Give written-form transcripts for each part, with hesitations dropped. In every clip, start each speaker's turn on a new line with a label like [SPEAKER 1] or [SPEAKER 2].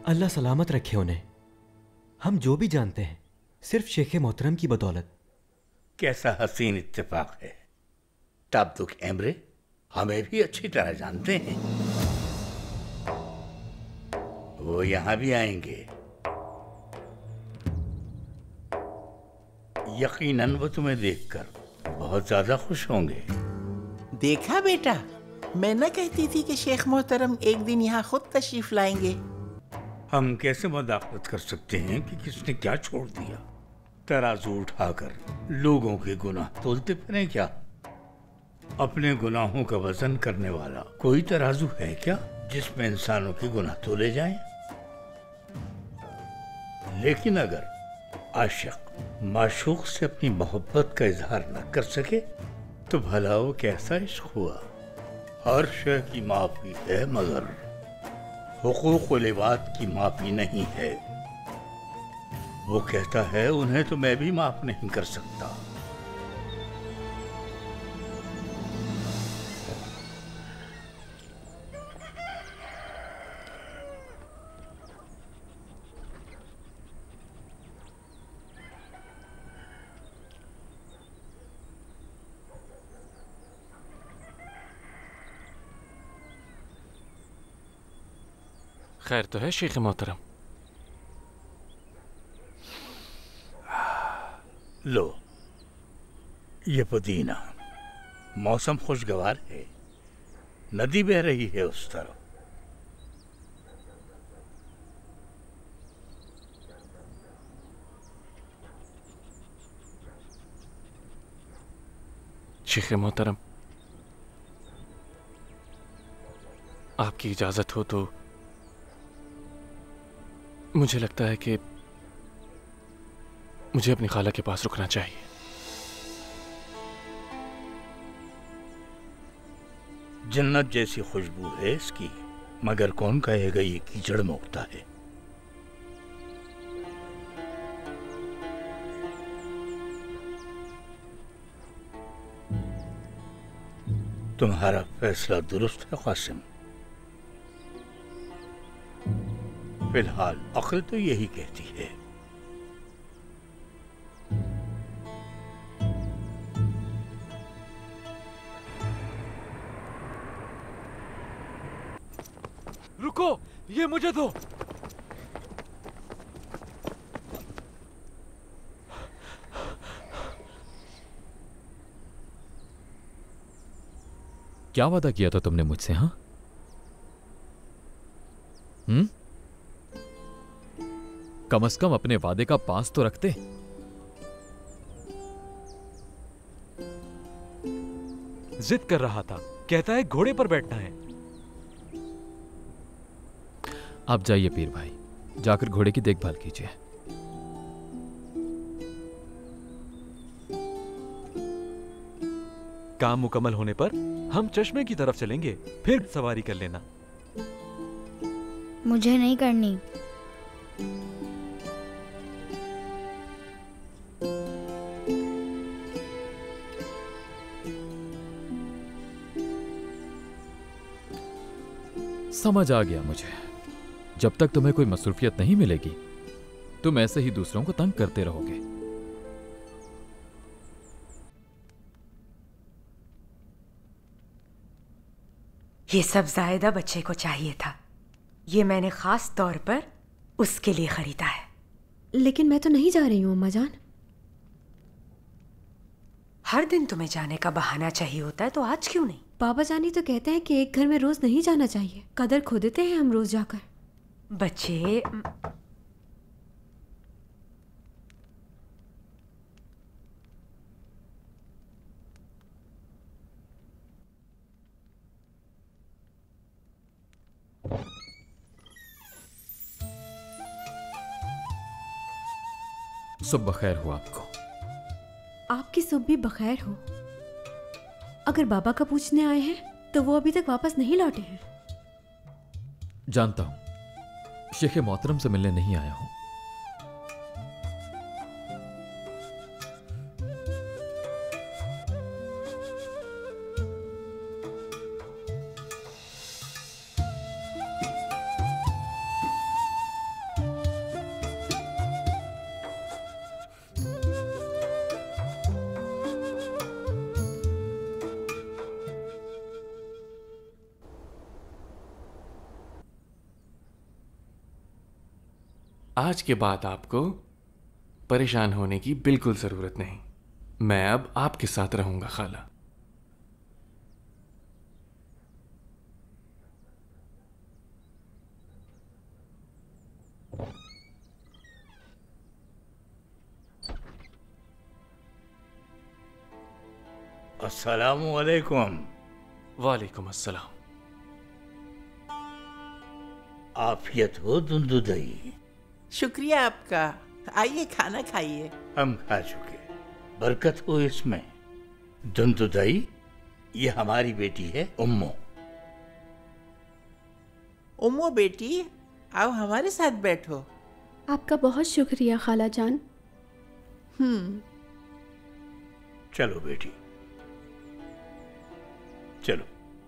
[SPEAKER 1] अल्लाह सलामत रखे उन्हें। हम जो भी जानते हैं सिर्फ शेख मोहतरम की बदौलत।
[SPEAKER 2] कैसा हसीन इत्तेफाक है। ताब्दुक एमरे हमें भी अच्छी तरह जानते हैं। वो यहां भी आएंगे। यकीनन वो तुम्हें देखकर बहुत ज्यादा खुश होंगे।
[SPEAKER 3] देखा बेटा, मैं न कहती थी कि शेख मोहतरम एक दिन यहाँ खुद तशरीफ लाएंगे।
[SPEAKER 2] हम कैसे मदाखलत कर सकते हैं कि किसने क्या छोड़ दिया। तराजू उठाकर लोगों के गुनाह तोलते फिरें क्या? अपने गुनाहों का वजन करने वाला कोई तराजू है क्या जिसमें इंसानों के गुनाह तोले जाएं? लेकिन अगर आशिक माशूक से अपनी मोहब्बत का इजहार न कर सके तो भला वो कैसा इश्क हुआ। हर शय की माफी है मगर हुकूकुल इबाद की माफी नहीं है। वो कहता है उन्हें तो मैं भी माफ नहीं कर सकता।
[SPEAKER 4] खैर तो है शेख मोहतरम?
[SPEAKER 2] लो ये पुदीना। मौसम खुशगवार है, नदी बह रही है उस तरफ।
[SPEAKER 4] शेख मोहतरम, आपकी इजाजत हो तो मुझे लगता है कि मुझे अपनी खाला के पास रुकना चाहिए।
[SPEAKER 2] जन्नत जैसी खुशबू है इसकी, मगर कौन कहेगा ये कीचड़ मोकता है। तुम्हारा फैसला दुरुस्त है कासिम। फिलहाल अक्ल तो यही कहती है।
[SPEAKER 4] रुको, ये मुझे दो।
[SPEAKER 5] क्या वादा किया था तुमने मुझसे? हाँ, कम से कम अपने वादे का पास तो रखते।
[SPEAKER 4] जिद कर रहा था, कहता है घोड़े पर बैठना है।
[SPEAKER 5] आप जाइए पीर भाई, जाकर घोड़े की देखभाल कीजिए।
[SPEAKER 4] काम मुकम्मल होने पर हम चश्मे की तरफ चलेंगे, फिर सवारी कर लेना।
[SPEAKER 6] मुझे नहीं करनी।
[SPEAKER 5] समझ आ गया मुझे। जब तक तुम्हें कोई मसरूफियत नहीं मिलेगी तुम ऐसे ही दूसरों को तंग करते रहोगे।
[SPEAKER 7] ये सब जायदा बच्चे को चाहिए था। ये मैंने खास तौर पर उसके लिए खरीदा है।
[SPEAKER 8] लेकिन मैं तो नहीं जा रही हूँ अम्मा जान।
[SPEAKER 7] हर दिन तुम्हें जाने का बहाना चाहिए होता है, तो आज क्यों नहीं?
[SPEAKER 8] पापा जानी तो कहते हैं कि एक घर में रोज नहीं जाना चाहिए। कदर खो देते हैं हम रोज जाकर।
[SPEAKER 7] बच्चे,
[SPEAKER 5] सुबह खैर हो आपको।
[SPEAKER 8] आपकी सुबह भी बखैर हो। अगर बाबा का पूछने आए हैं तो वो अभी तक वापस नहीं लौटे हैं।
[SPEAKER 5] जानता हूं, शेख मोहतरम से मिलने नहीं आया हूं।
[SPEAKER 6] आज के बाद आपको परेशान होने की बिल्कुल ज़रूरत नहीं। मैं अब आपके साथ रहूंगा खाला।
[SPEAKER 2] अस्सलामु अलैकुम।
[SPEAKER 6] वालेकुम अस्सलाम।
[SPEAKER 2] आफियत हो दुंदुदई।
[SPEAKER 3] शुक्रिया आपका। आइए खाना खाइए।
[SPEAKER 2] हम खा चुके। बरकत हो इसमें। दुंदुदई, ये हमारी बेटी है उम्मो।
[SPEAKER 3] उम्मो बेटी, आओ हमारे साथ बैठो।
[SPEAKER 8] आपका बहुत शुक्रिया खाला जान।
[SPEAKER 2] चलो बेटी, चलो।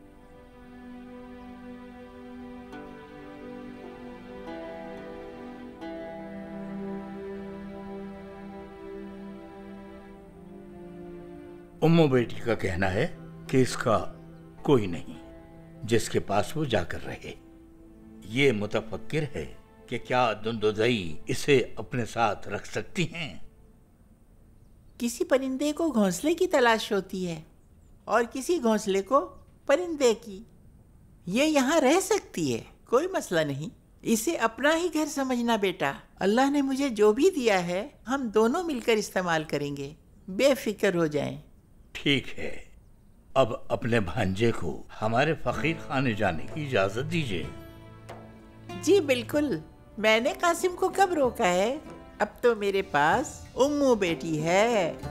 [SPEAKER 2] उम्मो बेटी का कहना है कि इसका कोई नहीं जिसके पास वो जाकर रहे। ये मुतफक्किर है कि क्या दुंदुदई इसे अपने साथ रख सकती हैं।
[SPEAKER 3] किसी परिंदे को घोंसले की तलाश होती है और किसी घोंसले को परिंदे की। ये यहाँ रह सकती है, कोई मसला नहीं। इसे अपना ही घर समझना बेटा। अल्लाह ने मुझे जो भी दिया है हम दोनों मिलकर इस्तेमाल करेंगे, बेफिक्र हो जाएं।
[SPEAKER 2] ठीक है, अब अपने भांजे को हमारे फकीर खाने जाने की इजाजत दीजिए।
[SPEAKER 3] जी बिल्कुल, मैंने कासिम को कब रोका है। अब तो मेरे पास उम्मू बेटी है।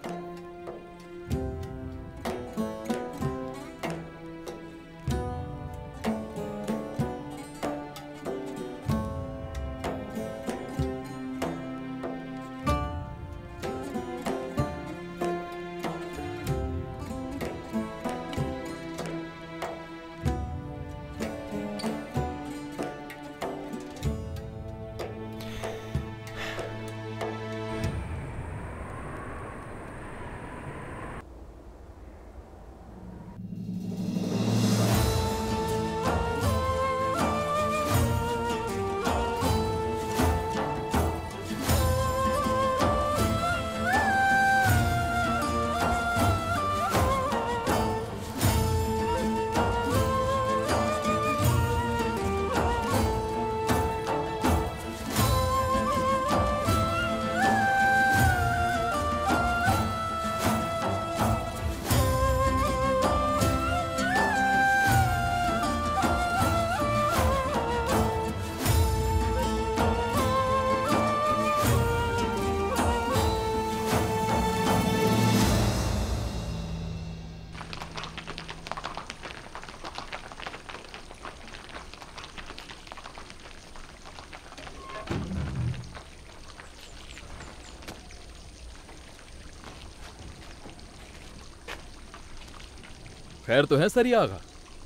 [SPEAKER 5] खैर तो है सरी आगा।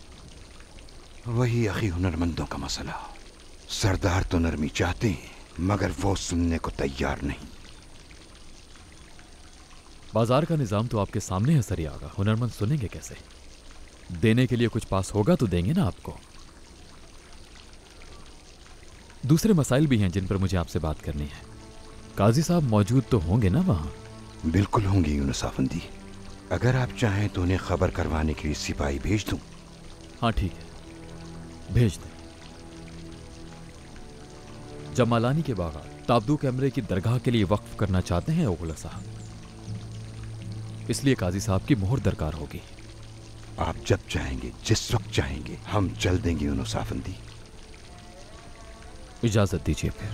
[SPEAKER 9] वही अखी हुनरमंदों का मसला। सरदार तो नरमी चाहते हैं मगर वो सुनने को तैयार नहीं।
[SPEAKER 5] बाजार का निजाम तो आपके सामने है सरी आगा, हुनरमंद सुनेंगे कैसे? देने के लिए कुछ पास होगा तो देंगे ना आपको। दूसरे मसाइल भी हैं जिन पर मुझे आपसे बात करनी है। काजी साहब मौजूद तो होंगे ना वहां?
[SPEAKER 9] बिल्कुल होंगे यूनुस आफंदी। अगर आप चाहें तो उन्हें खबर करवाने के लिए सिपाही भेज दूं।
[SPEAKER 5] हाँ ठीक है, भेज दें। जमालानी के बागा ताबदू कैमरे की दरगाह के लिए वक्फ करना चाहते हैं ओगला साहब, इसलिए काजी साहब की मोहर दरकार होगी।
[SPEAKER 9] आप जब चाहेंगे, जिस वक्त चाहेंगे, हम चल देंगे यूनुस आफंदी।
[SPEAKER 5] इजाजत दीजिए फिर।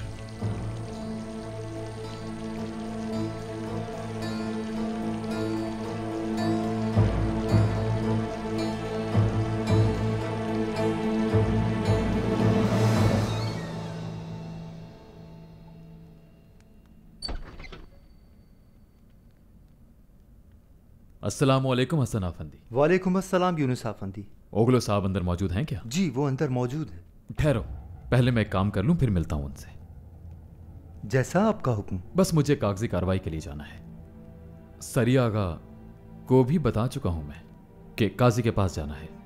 [SPEAKER 5] अस्सलामुअलैकुम हसन आफंदी।
[SPEAKER 10] वालेकुम अस्सलाम यूनुस आफंदी।
[SPEAKER 5] ओगलो साहब अंदर मौजूद हैं क्या?
[SPEAKER 10] जी वो अंदर मौजूद है।
[SPEAKER 5] ठहरो, पहले मैं एक काम कर लूं फिर मिलता हूं उनसे।
[SPEAKER 10] जैसा आपका हुक्म।
[SPEAKER 5] बस मुझे कागजी कार्रवाई के लिए जाना है। सरी आगा को भी बता चुका हूं मैं कि काजी के पास जाना है।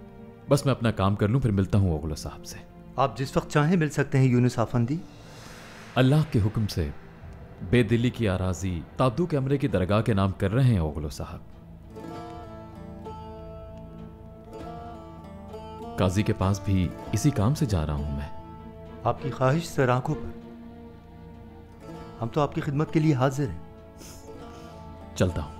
[SPEAKER 5] बस मैं अपना काम कर लूं फिर मिलता हूं ओगलो साहब से।
[SPEAKER 10] आप जिस वक्त चाहें मिल सकते हैं यूनुस आफंदी।
[SPEAKER 5] अल्लाह के हुक्म से बेदिली की आराजी ताब्दू कैमरे की दरगाह के नाम कर रहे हैं ओगलो साहब। काजी के पास भी इसी काम से जा रहा हूं मैं।
[SPEAKER 10] आपकी ख्वाहिश सर आंखों पर, हम तो आपकी खिदमत के लिए हाजिर हैं।
[SPEAKER 5] चलता हूं।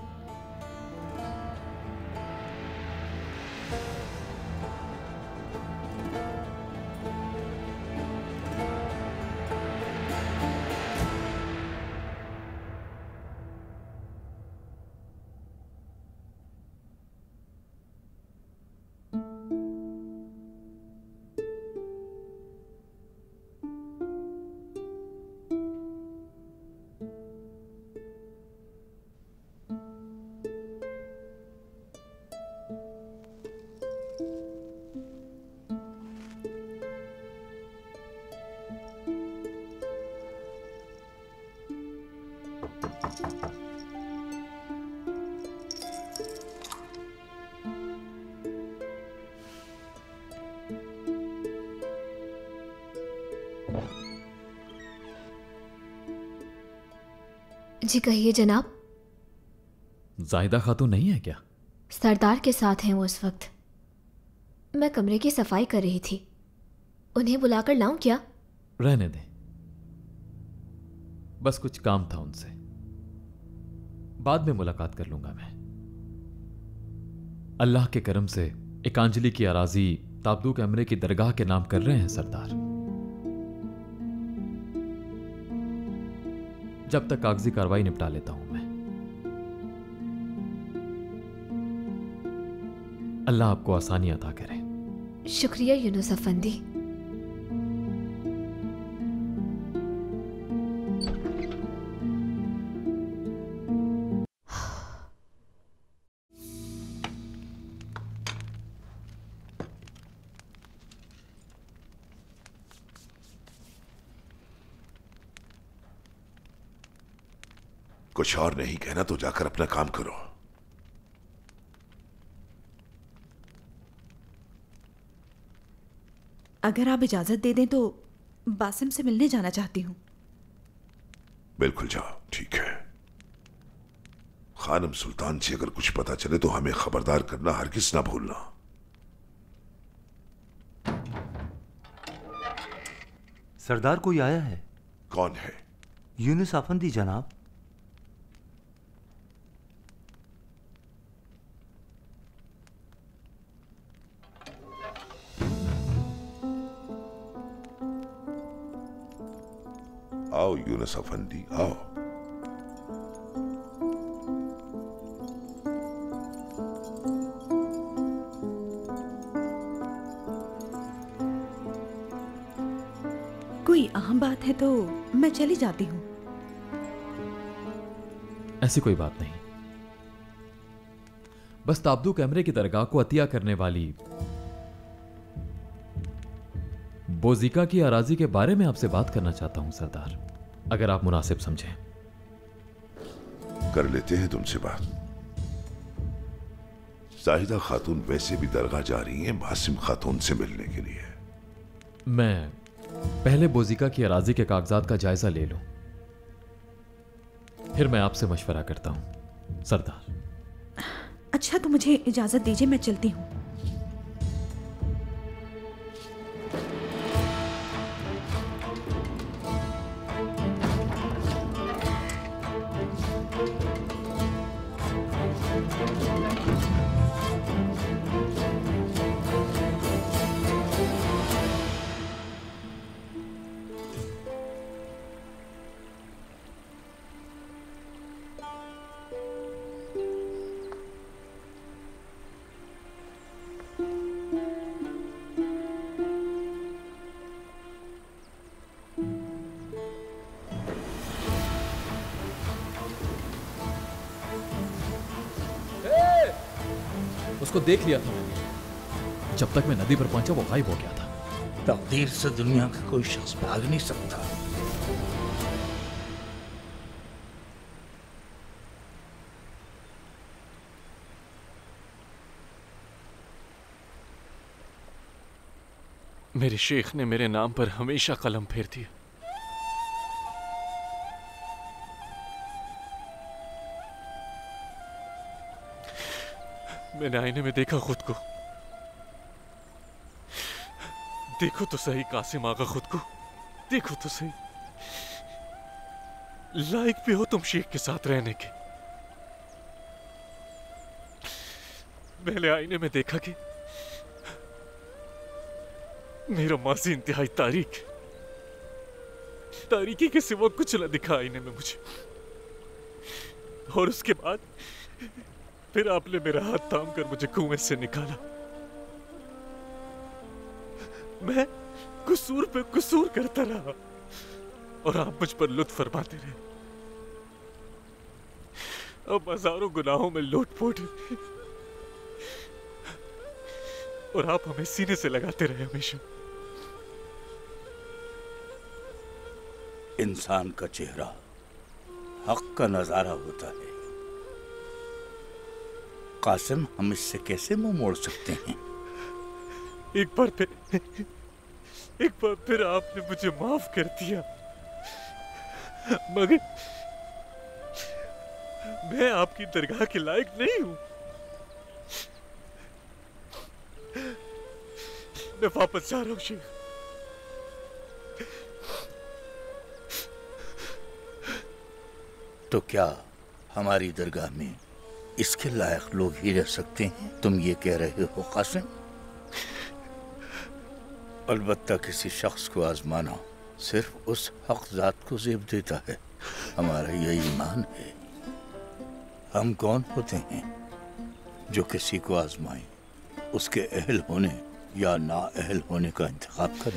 [SPEAKER 8] जी कहिए जनाब।
[SPEAKER 5] जाहिदा खातून नहीं है क्या?
[SPEAKER 8] सरदार के साथ हैं वो इस वक्त। मैं कमरे की सफाई कर रही थी, उन्हें बुलाकर लाऊं क्या?
[SPEAKER 5] रहने दें, बस कुछ काम था उनसे, बाद में मुलाकात कर लूंगा मैं। अल्लाह के करम से एकांजलि की अराजी ताब्दू कैमरे की दरगाह के नाम कर रहे हैं सरदार। जब तक कागजी कार्रवाई निपटा लेता हूं मैं। अल्लाह आपको आसानी अता करे।
[SPEAKER 8] शुक्रिया यूनुस अफंदी।
[SPEAKER 11] कुछ और नहीं कहना तो जाकर अपना काम करो।
[SPEAKER 12] अगर आप इजाजत दे दें तो बासिम से मिलने जाना चाहती हूं।
[SPEAKER 11] बिल्कुल जाओ, ठीक है। खानम सुल्तान से अगर कुछ पता चले तो हमें खबरदार करना, हरगिज ना भूलना।
[SPEAKER 10] सरदार कोई आया है।
[SPEAKER 11] कौन है?
[SPEAKER 10] यूनुस अफंदी जनाब।
[SPEAKER 11] आओ यूनुस अफंदी, आओ।
[SPEAKER 12] कोई अहम बात है तो मैं चली जाती हूं।
[SPEAKER 5] ऐसी कोई बात नहीं, बस ताब्दू कैमरे की दरगाह को अतिया करने वाली बोजिका की अराजी के बारे में आपसे बात करना चाहता हूं सरदार, अगर आप मुनासिब समझें।
[SPEAKER 11] कर लेते हैं तुमसे बात। जाहिदा खातून वैसे भी दरगाह जा रही हैं बासिम खातून से मिलने के लिए।
[SPEAKER 5] मैं पहले बोजिका की अराजी के कागजात का जायजा ले लूं, फिर मैं आपसे मशवरा करता हूं सरदार।
[SPEAKER 12] अच्छा तो मुझे इजाजत दीजिए, मैं चलती हूं।
[SPEAKER 5] उसको देख लिया था मैंने, जब तक मैं नदी पर पहुंचा वो गायब हो गया था।
[SPEAKER 2] तकदीर से दुनिया का कोई शख्स भाग नहीं सकता।
[SPEAKER 6] मेरे शेख ने मेरे नाम पर हमेशा कलम फेर दिया।
[SPEAKER 4] मैंने आईने में देखा खुद को। देखो तो सही कासिम आगा खुद को, देखो तो सही। लायक भी हो तुम शेख के साथ रहने के। मैंने आईने में देखा कि मेरा माजी इंतहाई तारीकी के सिवा कुछ न दिखा आईने में मुझे। और उसके बाद फिर आपने मेरा हाथ थाम कर मुझे कुएं से निकाला। मैं कसूर पे कसूर करता रहा और आप मुझ पर लुत्फ फरमाते रहे। अब हजारों गुनाहों में लोटपोट और आप हमें सीने से लगाते रहे हमेशा।
[SPEAKER 2] इंसान का चेहरा हक का नजारा होता है। कासिम, हम इससे कैसे मुंह मोड़ सकते हैं?
[SPEAKER 4] एक बार फिर आपने मुझे माफ कर दिया, मगर मैं आपकी दरगाह के लायक नहीं हूं। मैं वापस जा रहा हूं शेख।
[SPEAKER 2] तो क्या हमारी दरगाह में इसके लायक लोग ही रह सकते हैं? तुम ये कह रहे हो कासिम? अलबत्ता किसी शख्स को आजमाना सिर्फ उस हक जात को ज़ेब देता है। हमारा यही ईमान है। हम कौन होते हैं जो किसी को आजमाएं, उसके अहल होने या ना अहल होने का इंतखाब करें?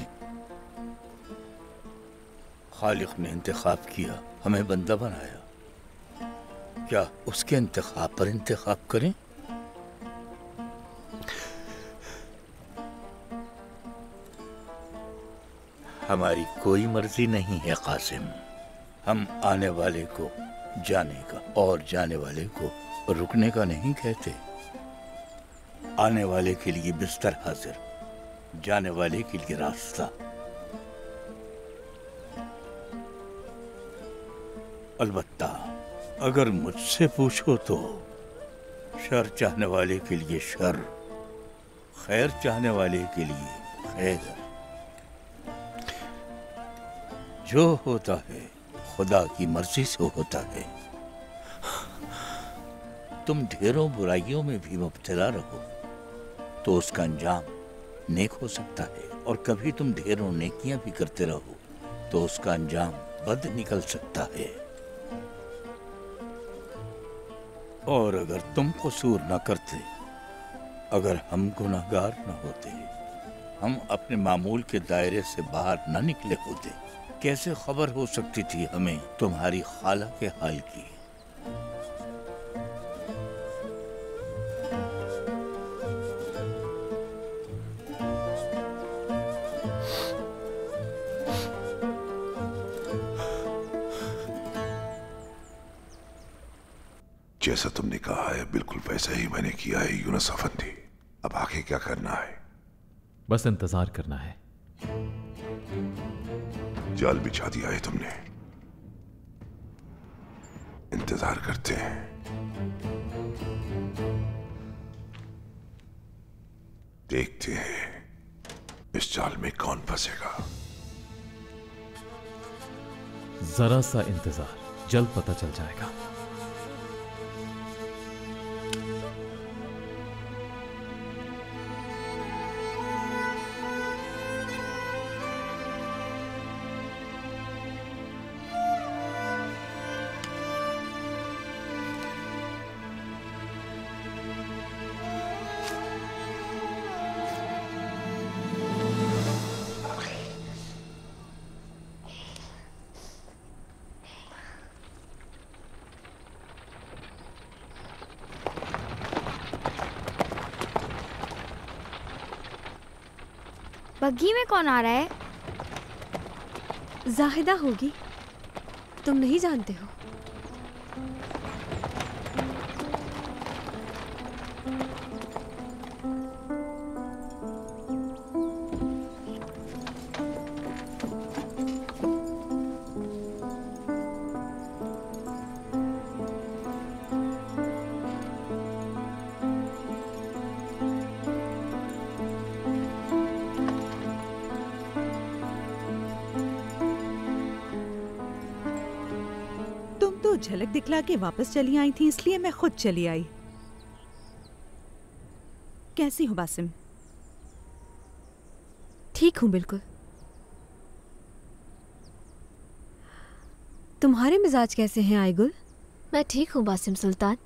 [SPEAKER 2] खालिक ने इंतखाब किया, हमें बंदा बनाया, क्या उसके इंतखाब पर इंतखाब करें? हमारी कोई मर्जी नहीं है कासिम। हम आने वाले को जाने का और जाने वाले को रुकने का नहीं कहते। आने वाले के लिए बिस्तर हाजिर, जाने वाले के लिए रास्ता। अलबत्ता अगर मुझसे पूछो तो शर चाहने वाले के लिए शर, खैर चाहने वाले के लिए खैर। जो होता है खुदा की मर्जी से होता है। तुम ढेरों बुराइयों में भी मुब्तला रहो तो उसका अंजाम नेक हो सकता है, और कभी तुम ढेरों नेकियां भी करते रहो तो उसका अंजाम बद निकल सकता है। और अगर तुम कसूर न करते, अगर हम गुनहगार न होते, हम अपने मामूल के दायरे से बाहर न निकले होते, कैसे खबर हो सकती थी हमें तुम्हारी खाला के हाल की?
[SPEAKER 11] जैसा तुमने कहा है बिल्कुल वैसा ही मैंने किया है यूनुस अफंदी। अब आगे क्या करना है?
[SPEAKER 5] बस इंतजार करना है।
[SPEAKER 11] जाल बिछा दिया है तुमने, इंतजार करते हैं। देखते हैं इस जाल में कौन फंसेगा।
[SPEAKER 5] जरा सा इंतजार, जल्द पता चल जाएगा।
[SPEAKER 13] बग्घी में कौन आ रहा है?
[SPEAKER 8] जाहिदा होगी, तुम नहीं जानते हो।
[SPEAKER 12] झलक दिखला के वापस चली आई थी, इसलिए मैं खुद चली आई। कैसी हो बासिम?
[SPEAKER 8] ठीक हूं बिल्कुल। तुम्हारे मिजाज कैसे हैं आईगुल?
[SPEAKER 13] मैं ठीक हूँ बासिम सुल्तान।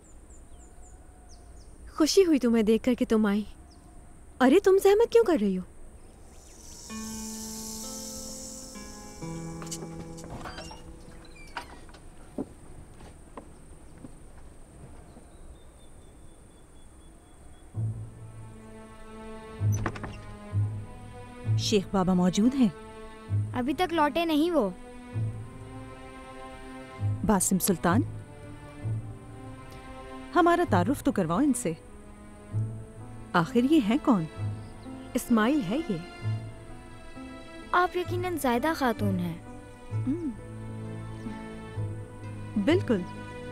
[SPEAKER 8] खुशी हुई तुम्हें देख कर कि तुम आई। अरे तुम सहमत क्यों कर रही हो?
[SPEAKER 12] शेख बाबा मौजूद हैं?
[SPEAKER 14] अभी तक लौटे नहीं वो।
[SPEAKER 12] बासिम सुल्तान, हमारा तारुफ तो करवाओ इनसे। आखिर ये हैं कौन?
[SPEAKER 8] इस्माइल है ये।
[SPEAKER 14] आप यकीनन ज़ायदा खातून हैं।
[SPEAKER 12] बिल्कुल।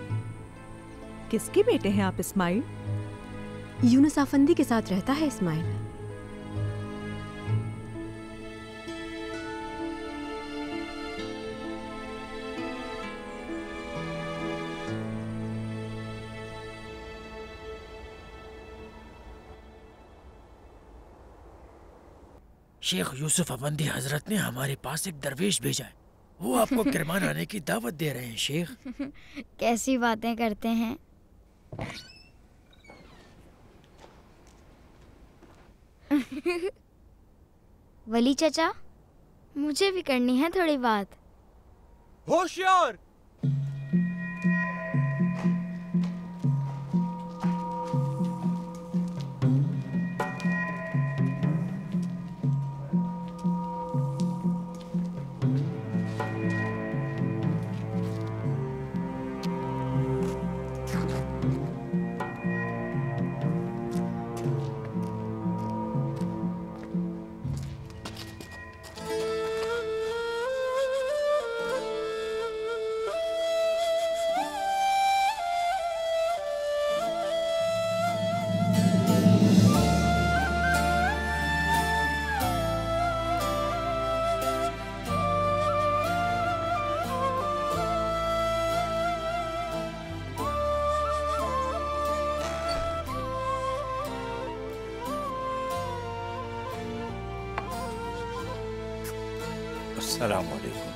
[SPEAKER 12] किसके बेटे हैं आप इस्माइल?
[SPEAKER 8] यूनुस आफंदी के साथ रहता है इस्माइल।
[SPEAKER 15] शेख यूसुफ अफंदी हजरत ने हमारे पास एक दरवेश भेजा है। वो आपको किरमान आने की दावत दे रहे हैं शेख।
[SPEAKER 14] कैसी बातें करते हैं। वली चाचा, मुझे भी करनी है थोड़ी बात।
[SPEAKER 15] होशियार! अस्सलाम वालेकुम।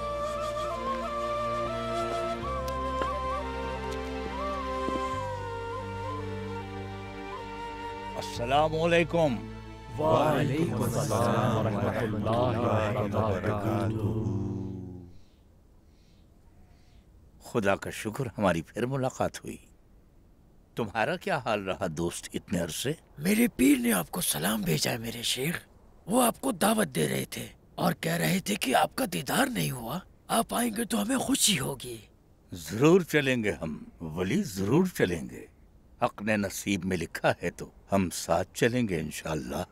[SPEAKER 15] अस्सलाम वालेकुम।
[SPEAKER 5] वालेकुम अस्सलाम वरहमतुल्लाहि वबरकातुहू।
[SPEAKER 2] खुदा का शुक्र हमारी फिर मुलाकात हुई। तुम्हारा क्या हाल रहा दोस्त इतने अरसे?
[SPEAKER 15] मेरे पीर ने आपको सलाम भेजा है मेरे शेख। वो आपको दावत दे रहे थे और कह रहे थे कि आपका दीदार नहीं हुआ। आप आएंगे तो हमें खुशी होगी।
[SPEAKER 2] जरूर चलेंगे हम वली, जरूर चलेंगे। हक ने नसीब में लिखा है तो हम साथ चलेंगे इंशाअल्लाह।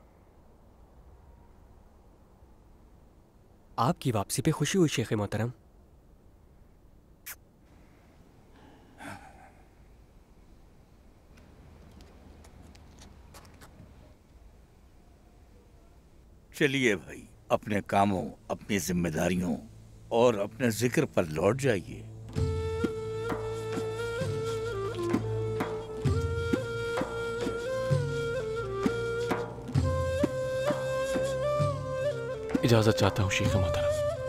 [SPEAKER 16] आपकी वापसी पे खुशी हुई शेख मोहतरम।
[SPEAKER 2] चलिए भाई, अपने कामों, अपनी जिम्मेदारियों और अपने जिक्र पर लौट जाइए।
[SPEAKER 6] इजाजत चाहता हूँ शेख मोहतरम।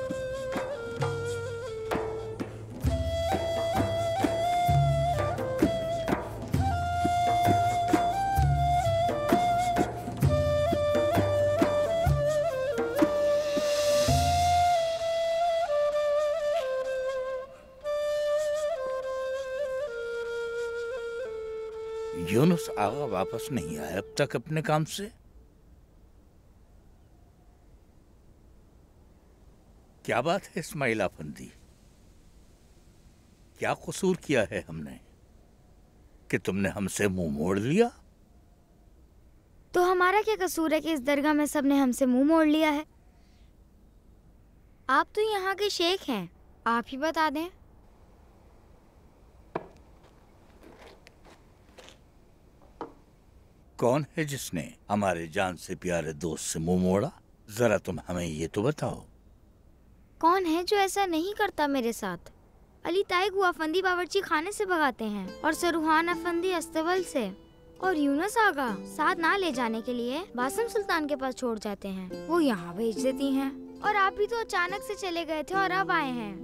[SPEAKER 2] यूनुस आगा वापस नहीं आया अब तक अपने काम से। क्या बात है इस्माइल आफंदी? क्या कसूर किया है हमने कि तुमने हमसे मुंह मोड़ लिया?
[SPEAKER 14] तो हमारा क्या कसूर है कि इस दरगाह में सबने हमसे मुंह मोड़ लिया है? आप तो यहाँ के शेख हैं, आप ही बता दें।
[SPEAKER 2] कौन है जिसने हमारे जान से प्यारे दोस्त से मुंह मोड़ा? जरा तुम हमें ये तो बताओ।
[SPEAKER 14] कौन है जो ऐसा नहीं करता मेरे साथ? अली ताइक अफंदी बावर्ची खाने से भगाते हैं और सरूहान अफंदी अस्तबल से, और यूनुस आगा साथ ना ले जाने के लिए बासिम सुल्तान के पास छोड़ जाते हैं। वो यहाँ भेज देती हैं। और आप भी तो अचानक से चले गए थे और अब आए हैं।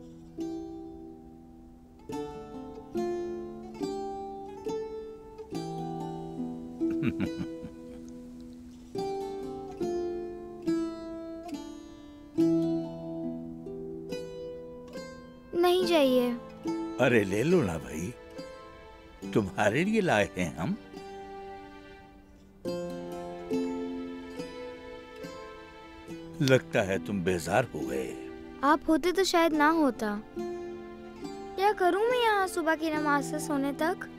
[SPEAKER 14] नहीं चाहिए।
[SPEAKER 2] अरे ले लो ना भाई, तुम्हारे लिए लाए हैं हम। लगता है तुम बेजार हो गए।
[SPEAKER 14] आप होते तो शायद ना होता। क्या करूं मैं यहाँ सुबह की नमाज से सोने तक?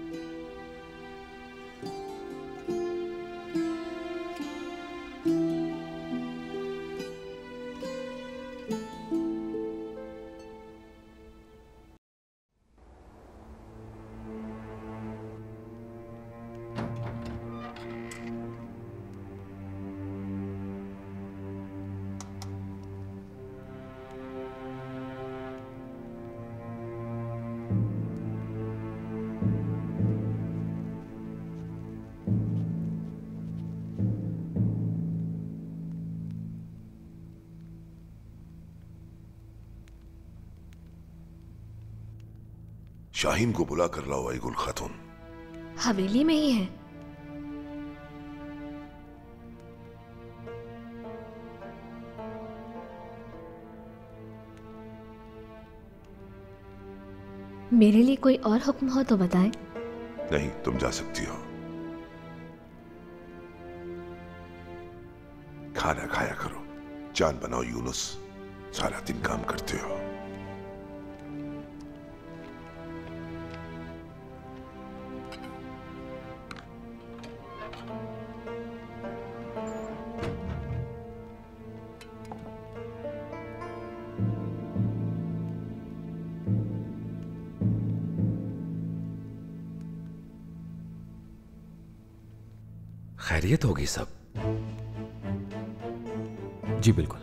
[SPEAKER 11] शाहीन को बुला कर लाओ आई गुल खातून।
[SPEAKER 13] हवेली में ही है। मेरे लिए कोई और हुक्म हो तो बताएं।
[SPEAKER 11] नहीं, तुम जा सकती हो। खाना खाया करो, जान बनाओ यूनुस, सारा दिन काम करते हो।
[SPEAKER 1] खैरियत होगी सब?
[SPEAKER 5] जी बिल्कुल।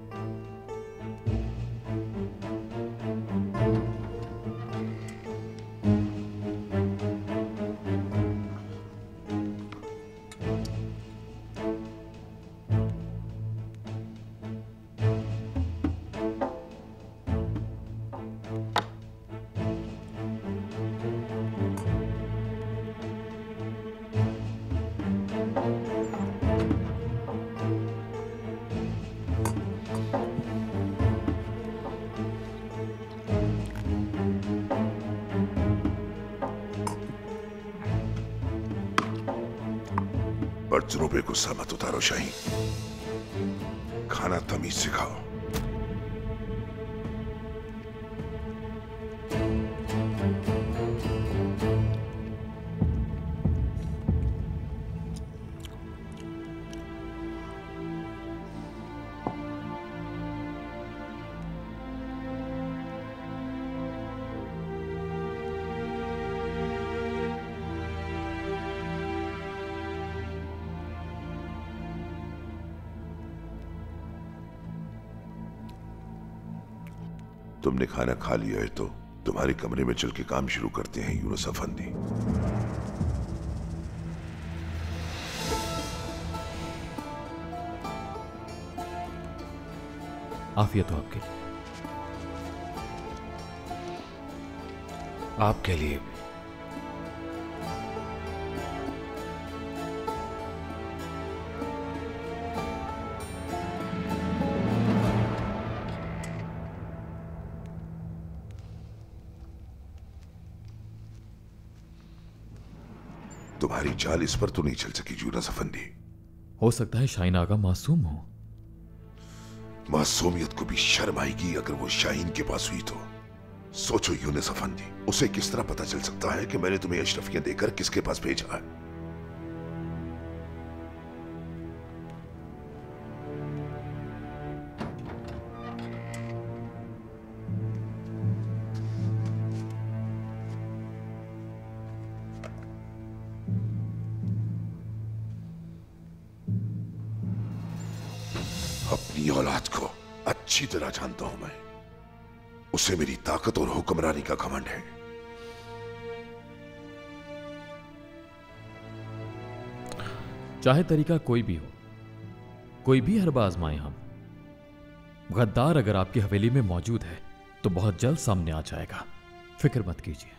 [SPEAKER 11] बर्तनों पे गुस्सा मत उतारो शाहीन, खाना तमीज से खाओ। तुमने खाना खा लिया है तो तुम्हारे कमरे में चल के काम शुरू करते हैं यूनुस अफंदी।
[SPEAKER 5] आफियत हो आपके।
[SPEAKER 1] आपके लिए भी।
[SPEAKER 11] तुम्हारी चाल इस पर तो नहीं चल सकी यूनुस अफंदी।
[SPEAKER 5] हो सकता है शाहीन आगा मासूम हो।
[SPEAKER 11] मासूमियत को भी शर्म आएगी अगर वो शाहीन के पास हुई तो। सोचो यूनुस अफंदी, उसे किस तरह पता चल सकता है कि मैंने तुम्हें अशरफियां देकर किसके पास भेजा है? अपनी औलाद को अच्छी तरह जानता हूं मैं। उसे मेरी ताकत और हुक्मरानी का घमंड है।
[SPEAKER 5] चाहे तरीका कोई भी हो, कोई भी हरबा आजमाएं हम, गद्दार अगर आपकी हवेली में मौजूद है तो बहुत जल्द सामने आ जाएगा। फिक्र मत कीजिए।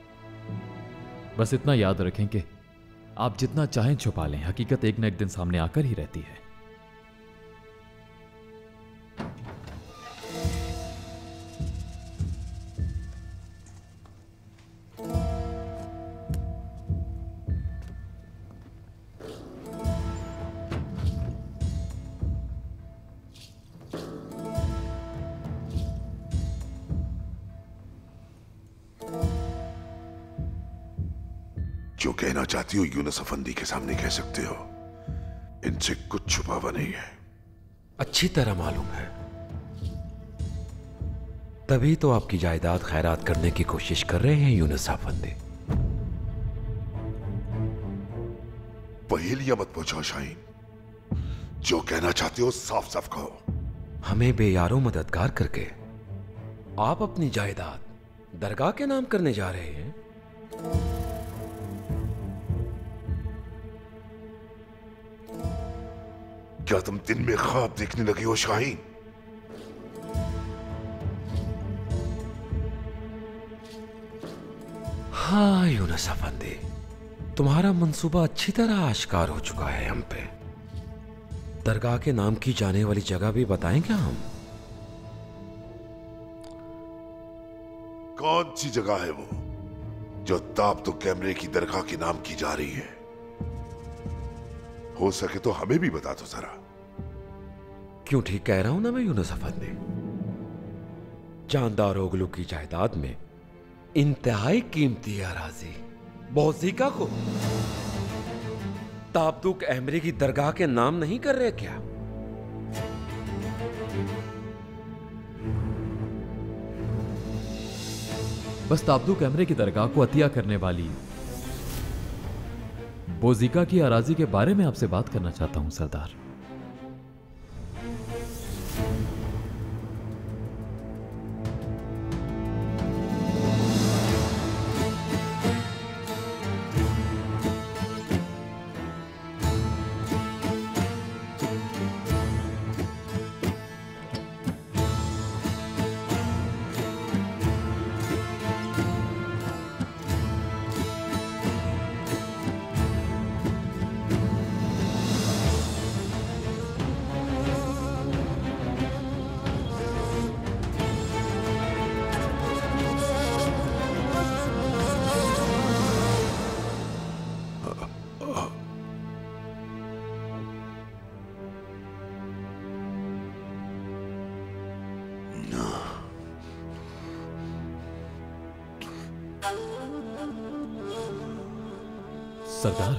[SPEAKER 5] बस इतना याद रखें कि आप जितना चाहें छुपा लें, हकीकत एक न एक दिन सामने आकर ही रहती है।
[SPEAKER 11] जो कहना चाहती हो यूनुस अफंदी के सामने कह सकते हो। इनसे कुछ छुपा हुआ नहीं है।
[SPEAKER 17] अच्छी तरह मालूम है, तभी तो आपकी जायदाद खैरात करने की कोशिश कर रहे हैं यूनुस अफंदी।
[SPEAKER 11] पहेलियां मत पूछो शाहीन, जो कहना चाहते हो साफ साफ कहो।
[SPEAKER 17] हमें बेयारों मददगार करके आप अपनी जायदाद दरगाह के नाम करने जा रहे हैं।
[SPEAKER 11] क्या तुम दिन में ख्वाब देखने लगे हो शाहीन?
[SPEAKER 17] हाँ यूनुस अफंदी, तुम्हारा मंसूबा अच्छी तरह आश्कार हो चुका है हम पे। दरगाह के नाम की जाने वाली जगह भी बताएं क्या हम?
[SPEAKER 11] कौन सी जगह है वो जो ताब तो कैमरे की दरगाह के नाम की जा रही है? हो सके तो हमें भी बता दो जरा।
[SPEAKER 17] क्यों ठीक कह रहा हूं ना मैं यूनुस अफंदी? जानदार ओगलू की जायदाद में इंतहाई कीमती अराजी बौजीका को ताबतुक अहमरी की दरगाह के नाम नहीं कर रहे क्या?
[SPEAKER 5] बस ताबतुक अहमरी की दरगाह को अतिया करने वाली बोजीका की अराजी के बारे में आपसे बात करना चाहता हूं सरदार। सरदार,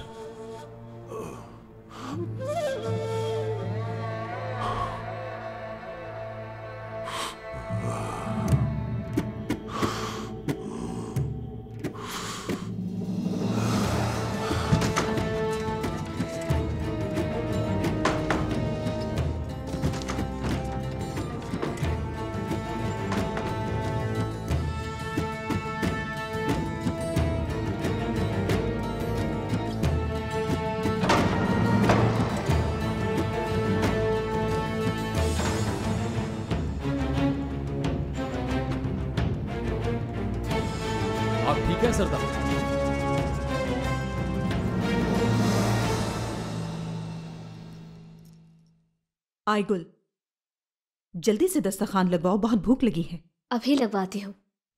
[SPEAKER 5] सरदार
[SPEAKER 12] आयगुल, जल्दी से दस्तरखान लगवाओ, बहुत भूख लगी है।
[SPEAKER 13] अभी लगवाती हूँ।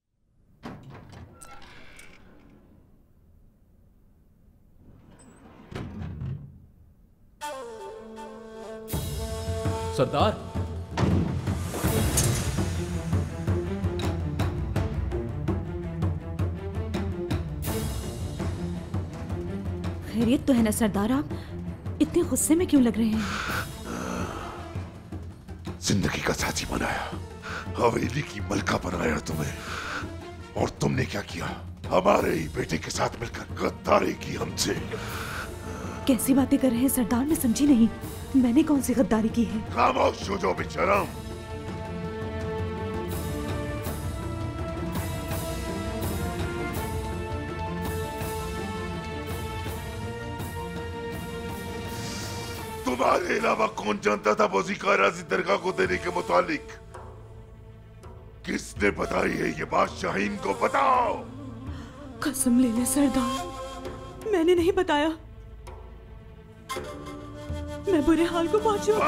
[SPEAKER 5] सरदार,
[SPEAKER 12] खैरियत तो है ना सरदार? आप इतने गुस्से में क्यों लग रहे हैं?
[SPEAKER 11] जिंदगी का साथी बनाया, हवेली की मलका बनाया तुम्हें, और तुमने क्या किया? हमारे ही बेटे के साथ मिलकर गद्दारी की हमसे।
[SPEAKER 12] कैसी बातें कर रहे हैं सरदार? मैं समझी नहीं, मैंने कौन सी गद्दारी की है?
[SPEAKER 11] खामोश हो जाओ बेशरम। तुम्हारे अलावा कौन जानता था वजीका राजी दरगाह को देने के मुतालिक? किसने बताई है ये बात शाहीन को? बताओ।
[SPEAKER 12] कसम ले ले सरदार, मैंने नहीं बताया। मैं बुरे हाल को पहुंचू।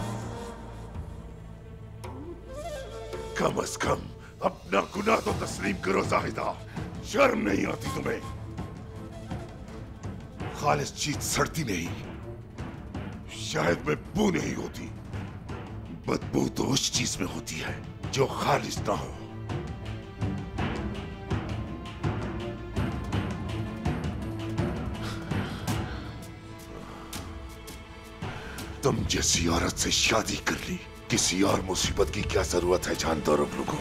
[SPEAKER 11] कम अज कम अपना गुनाह तो तस्लीम करो जाहिदा, शर्म नहीं आती तुम्हें? खालिस चीज सड़ती नहीं, शायद में बू नहीं होती, बदबू तो उस चीज में होती है जो खालिस ना हो। तुम जैसी औरत से शादी कर ली, किसी और मुसीबत की क्या जरूरत है जानदारों लोगों?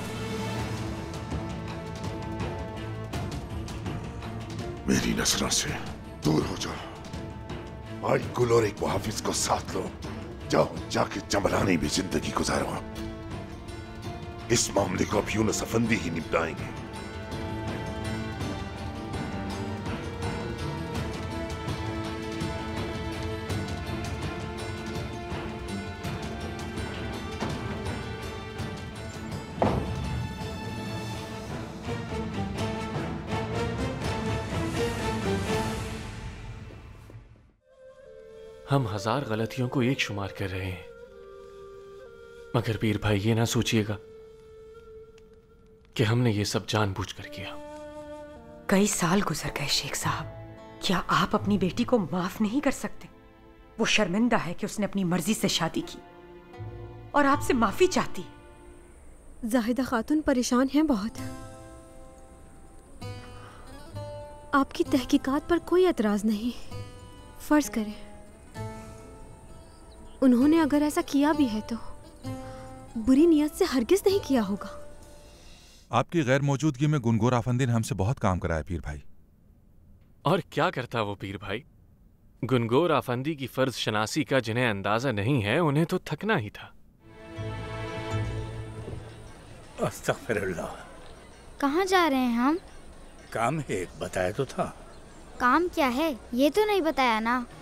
[SPEAKER 11] मेरी नजरों से दूर हो जाओ। आई गुल और एक मुहाफिज को साथ लो, जाओ जाके चमलानी में जिंदगी गुजारो। इस मामले को अब यूनुस अफंदी ही निपटाएंगे।
[SPEAKER 6] हम 1000 गलतियों को एक शुमार कर रहे हैं, मगर पीर भाई ये ना सोचिएगा कि हमने ये सब जानबूझकर किया।
[SPEAKER 7] कई साल गुजर गए शेख साहब, क्या आप अपनी बेटी को माफ नहीं कर सकते? वो शर्मिंदा है कि उसने अपनी मर्जी से शादी की और आपसे माफी चाहती है।
[SPEAKER 8] जाहिदा खातून परेशान हैं बहुत। आपकी तहकीकात पर कोई एतराज नहीं। फर्ज करें उन्होंने अगर ऐसा किया भी है तो बुरी नीयत से हरगिज नहीं किया होगा।
[SPEAKER 18] आपकी गैर मौजूदगी में गुनगोर आफंदी ने हमसे बहुत काम कराया पीर भाई।
[SPEAKER 6] और क्या करता वो पीर भाई? गुनगोर आफंदी की फर्ज शनासी का जिन्हें अंदाजा नहीं है, उन्हें तो थकना ही था।
[SPEAKER 2] अस्तगफिरुल्लाह।
[SPEAKER 14] कहाँ जा रहे हैं हम?
[SPEAKER 2] काम है, बताया तो था।
[SPEAKER 14] काम क्या है ये तो नहीं बताया ना।